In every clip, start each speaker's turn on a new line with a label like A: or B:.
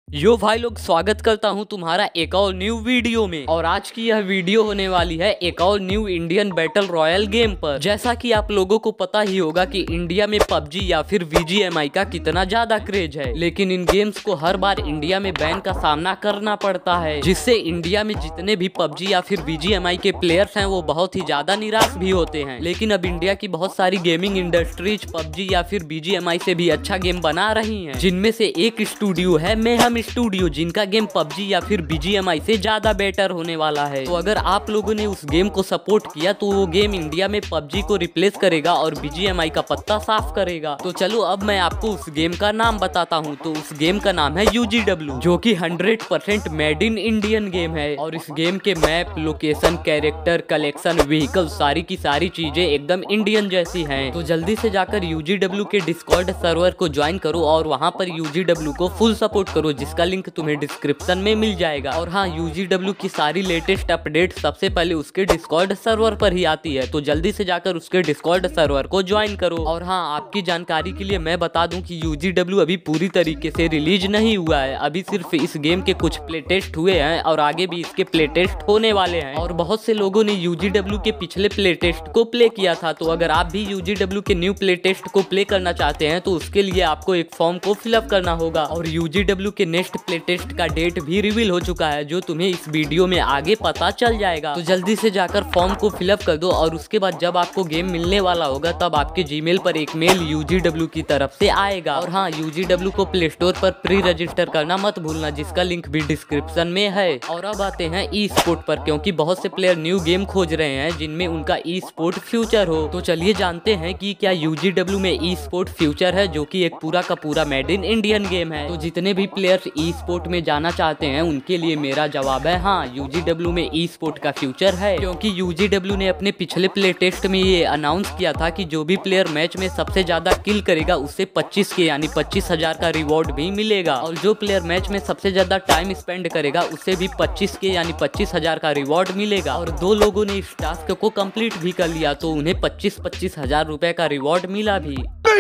A: यो भाई लोग, स्वागत करता हूं तुम्हारा एक और न्यू वीडियो में। और आज की यह वीडियो होने वाली है एक और new Indian battle royale game पर। जैसा कि आप लोगों को पता ही होगा कि इंडिया में पबजी या फिर बीजीएमआई का कितना ज्यादा क्रेज है, लेकिन इन गेम्स को हर बार इंडिया में बैन का सामना करना पड़ता है, जिससे इंडिया में जितने भी पबजी या फिर बीजीएमआई के प्लेयर्स हैं वो बहुत ही ज्यादा निराश भी होते हैं। लेकिन अब इंडिया की बहुत सारी गेमिंग इंडस्ट्रीज पबजी या फिर बीजीएमआई से भी अच्छा गेम बना रही है, जिनमें से एक स्टूडियो है मेहम स्टूडियो, जिनका गेम पबजी या फिर बीजीएमआई से ज्यादा बेटर होने वाला है। तो अगर आप लोगों ने उस गेम को सपोर्ट किया तो वो गेम इंडिया में पबजी को रिप्लेस करेगा और बीजीएमआई का पत्ता साफ करेगा। तो चलो अब मैं आपको उस गेम का नाम बताता हूँ। तो उस गेम का नाम है UGW, जो कि 100% मेड इन इंडियन गेम है। और इस गेम के map, location, character, collection, vehicle, सारी की सारी चीजें एकदम इंडियन जैसी हैं। तो जल्दी से जाकर UGW के डिस्कॉर्ड सर्वर को ज्वाइन करो और वहाँ पर UGW को फुल सपोर्ट करो, जिसका लिंक तुम्हें डिस्क्रिप्शन में मिल जाएगा। और हाँ, UGW की सारी लेटेस्ट अपडेट सबसे पहले उसके डिस्कॉर्ड सर्वर पर ही आती है, तो जल्दी से जाकर उसके डिस्कॉर्ड सर्वर को ज्वाइन करो। और हाँ, आपकी जानकारी के लिए मैं बता दूं कि UGW अभी पूरी तरीके से रिलीज नहीं हुआ है। अभी सिर्फ इस गेम के कुछ प्ले टेस्ट हुए हैं और आगे भी इसके प्ले टेस्ट होने वाले हैं। और बहुत से लोगों ने UGW के पिछले प्ले टेस्ट को प्ले किया था। तो अगर आप भी UGW के न्यू प्ले टेस्ट को प्ले करना चाहते हैं तो उसके लिए आपको एक फॉर्म को फिलअप करना होगा। और UGW के नेक्स्ट प्ले टेस्ट का डेट भी रिवील हो चुका है, जो तुम्हें इस वीडियो में आगे पता चल जाएगा। तो जल्दी से जाकर फॉर्म को फिलअप कर दो और उसके बाद जब आपको गेम मिलने वाला होगा तब आपके जीमेल पर एक मेल UGW की तरफ से आएगा। और हाँ, UGW को प्ले स्टोर पर प्री रजिस्टर करना मत भूलना, जिसका लिंक भी डिस्क्रिप्शन में है। और अब आते हैं ई स्पोर्ट पर, क्योंकि बहुत से प्लेयर न्यू गेम खोज रहे हैं जिनमें उनका ई स्पोर्ट फ्यूचर हो। तो चलिए जानते हैं कि क्या UGW में ई स्पोर्ट फ्यूचर है, जो कि एक पूरा का पूरा मेड इन इंडियन गेम है। तो जितने भी प्लेयर्स ई स्पोर्ट में जाना चाहते हैं उनके लिए मेरा जवाब है हाँ, UGW में ई स्पोर्ट का फ्यूचर है। क्योंकि UGW ने अपने पिछले प्ले टेस्ट में ये अनाउंस किया था कि जो भी प्लेयर मैच में सबसे ज्यादा किल करेगा उससे 25 के यानी 25,000 का रिवॉर्ड भी मिलेगा। और जो प्लेयर मैच में सबसे ज्यादा टाइम स्पेंड करेगा उससे भी 25 के यानी 25,000 का रिवॉर्ड मिलेगा। और दो लोगों ने इस टास्क को कंप्लीट भी कर लिया तो उन्हें 25,000 रुपए का रिवॉर्ड मिला भी।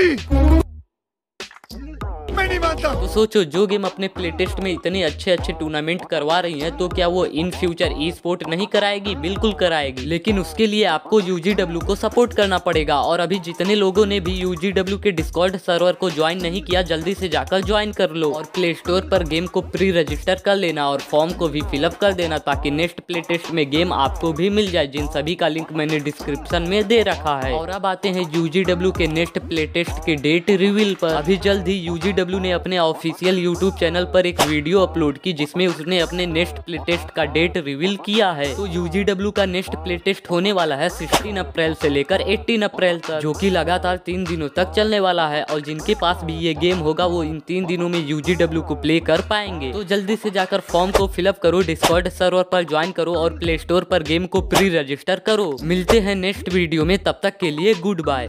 A: तो सोचो, जो गेम अपने प्ले टेस्ट में इतने अच्छे अच्छे टूर्नामेंट करवा रही है तो क्या वो इन फ्यूचर ई स्पोर्ट नहीं कराएगी? बिल्कुल कराएगी, लेकिन उसके लिए आपको UGW को सपोर्ट करना पड़ेगा। और अभी जितने लोगों ने भी UGW के डिस्कॉर्ड सर्वर को ज्वाइन नहीं किया, जल्दी से जाकर ज्वाइन कर लो और प्ले स्टोर पर गेम को प्री रजिस्टर कर लेना और फॉर्म को भी फिलअप कर देना, ताकि नेक्स्ट प्ले टेस्ट में गेम आपको भी मिल जाए, जिन सभी का लिंक मैंने डिस्क्रिप्शन में दे रखा है। और अब आते हैं UGW के नेक्स्ट प्ले टेस्ट के डेट रिवील पर। अभी जल्द ही UGW ने अपने ऑफिशियल YouTube चैनल पर एक वीडियो अपलोड की, जिसमें उसने अपने नेक्स्ट प्ले टेस्ट का डेट रिवील किया है। तो UGW का नेक्स्ट प्ले टेस्ट होने वाला है 16 अप्रैल से लेकर 18 अप्रैल तक, जो कि लगातार 3 दिनों तक चलने वाला है। और जिनके पास भी ये गेम होगा वो इन 3 दिनों में UGW को प्ले कर पाएंगे। तो जल्दी से जाकर फॉर्म को फिलअप करो, डिस्कॉर्ड सर्वर पर ज्वाइन करो और प्ले स्टोर पर गेम को प्री रजिस्टर करो। मिलते हैं नेक्स्ट वीडियो में, तब तक के लिए गुड बाय।